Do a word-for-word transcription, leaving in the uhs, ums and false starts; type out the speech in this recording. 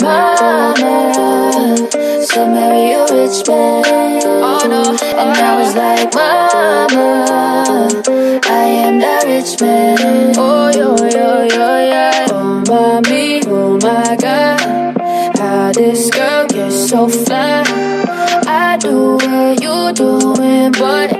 mama said marry a rich man. Oh no. And I was like, mama, I am that rich man. Oh yo yo yo yeah. Oh mommy, oh my God, how this girl gets so fly. I do what you doing, but